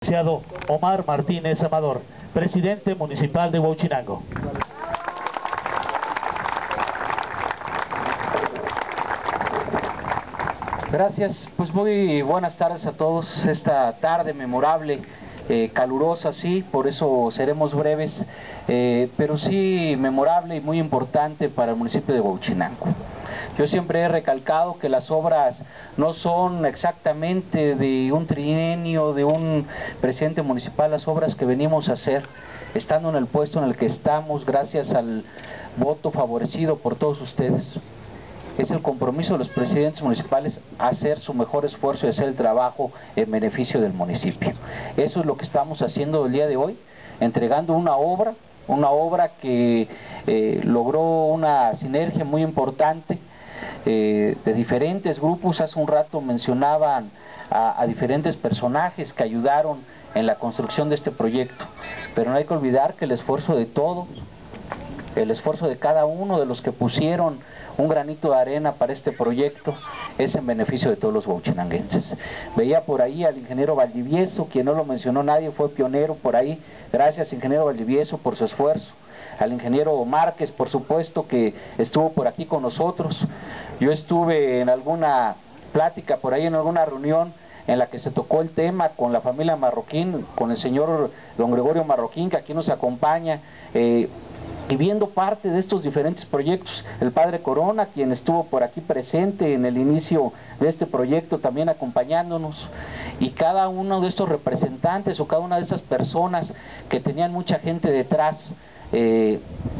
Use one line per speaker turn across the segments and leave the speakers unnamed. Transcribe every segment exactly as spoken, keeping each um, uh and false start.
Licenciado Omar Martínez Amador, presidente municipal de Huauchinango.
Gracias, pues muy buenas tardes a todos, esta tarde memorable, eh, calurosa, sí, por eso seremos breves, eh, pero sí memorable y muy importante para el municipio de Huauchinango. Yo siempre he recalcado que las obras no son exactamente de un trienio, de un presidente municipal, las obras que venimos a hacer, estando en el puesto en el que estamos, gracias al voto favorecido por todos ustedes. Es el compromiso de los presidentes municipales hacer su mejor esfuerzo y hacer el trabajo en beneficio del municipio. Eso es lo que estamos haciendo el día de hoy, entregando una obra, una obra que eh, logró una sinergia muy importante eh, de diferentes grupos. Hace un rato mencionaban a, a diferentes personajes que ayudaron en la construcción de este proyecto, pero no hay que olvidar que el esfuerzo de todos, el esfuerzo de cada uno de los que pusieron un granito de arena para este proyecto es en beneficio de todos los huauchinanguenses. Veía por ahí al ingeniero Valdivieso, quien no lo mencionó nadie, fue pionero por ahí. Gracias, ingeniero Valdivieso, por su esfuerzo. Al ingeniero Márquez, por supuesto, que estuvo por aquí con nosotros. Yo estuve en alguna plática por ahí, en alguna reunión en la que se tocó el tema con la familia Marroquín, con el señor don Gregorio Marroquín, que aquí nos acompaña, eh, y viendo parte de estos diferentes proyectos. El padre Corona, quien estuvo por aquí presente en el inicio de este proyecto, también acompañándonos, y cada uno de estos representantes o cada una de esas personas que tenían mucha gente detrás, eh,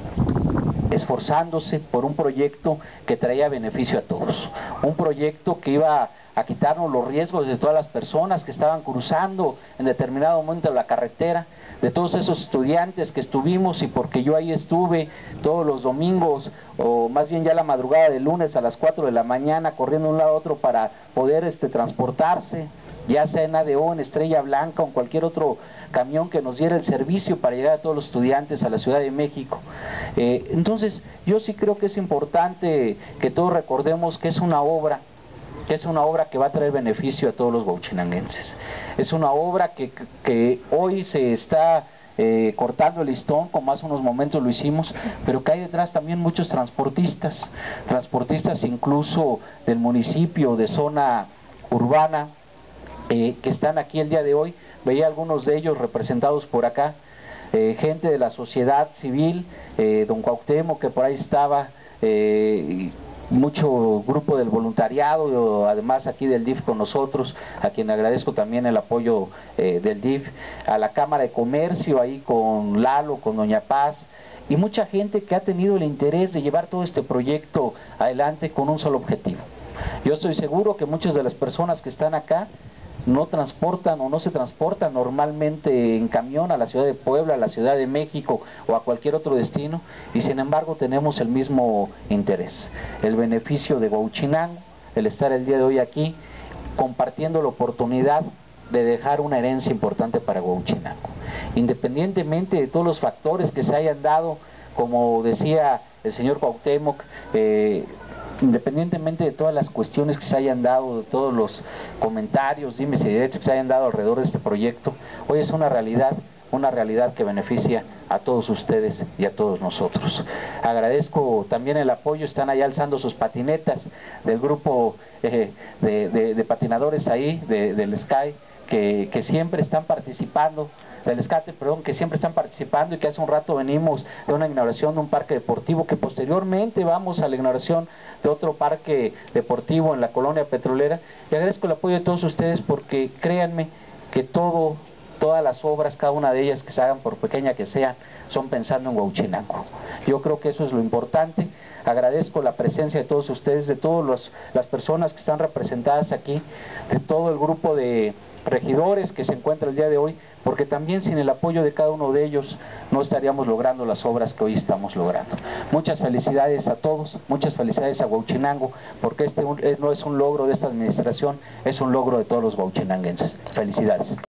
esforzándose por un proyecto que traía beneficio a todos, un proyecto que iba a quitarnos los riesgos de todas las personas que estaban cruzando en determinado momento la carretera, de todos esos estudiantes que estuvimos, y porque yo ahí estuve todos los domingos, o más bien ya la madrugada del lunes a las cuatro de la mañana, corriendo de un lado a otro para poder este, transportarse, ya sea en A D O, en Estrella Blanca o en cualquier otro camión que nos diera el servicio para llegar a todos los estudiantes a la Ciudad de México. Eh, entonces, yo sí creo que es importante que todos recordemos que es una obra, que es una obra que va a traer beneficio a todos los huauchinanguenses. Es una obra que, que, que hoy se está eh, cortando el listón, como hace unos momentos lo hicimos, pero que hay detrás también muchos transportistas, transportistas incluso del municipio, de zona urbana, eh, que están aquí el día de hoy. Veía algunos de ellos representados por acá, eh, gente de la sociedad civil, eh, don Cuauhtémoc, que por ahí estaba, eh, mucho grupo del voluntariado, además aquí del D I F con nosotros, a quien agradezco también el apoyo eh, del D I F, a la Cámara de Comercio ahí con Lalo, con Doña Paz, y mucha gente que ha tenido el interés de llevar todo este proyecto adelante con un solo objetivo. Yo estoy seguro que muchas de las personas que están acá no transportan o no se transportan normalmente en camión a la ciudad de Puebla, a la Ciudad de México o a cualquier otro destino, y sin embargo tenemos el mismo interés, el beneficio de Huauchinango, el estar el día de hoy aquí compartiendo la oportunidad de dejar una herencia importante para Huauchinango, independientemente de todos los factores que se hayan dado, como decía el señor Cuauhtémoc, eh, independientemente de todas las cuestiones que se hayan dado, de todos los comentarios, dimes y diretes que se hayan dado alrededor de este proyecto, hoy es una realidad, una realidad que beneficia a todos ustedes y a todos nosotros. Agradezco también el apoyo, están ahí alzando sus patinetas del grupo eh, de, de, de patinadores ahí, de, del Sky, que, que siempre están participando, del Escate, perdón, que siempre están participando, y que hace un rato venimos de una inauguración de un parque deportivo, que posteriormente vamos a la inauguración de otro parque deportivo en la colonia petrolera, y agradezco el apoyo de todos ustedes, porque créanme que todo, todas las obras, cada una de ellas que se hagan, por pequeña que sean, son pensando en Huauchinango. Yo creo que eso es lo importante. Agradezco la presencia de todos ustedes, de todas las personas que están representadas aquí, de todo el grupo de regidores que se encuentra el día de hoy, porque también sin el apoyo de cada uno de ellos no estaríamos logrando las obras que hoy estamos logrando. Muchas felicidades a todos, muchas felicidades a Huauchinango, porque este no es un logro de esta administración, es un logro de todos los huauchinanguenses. Felicidades.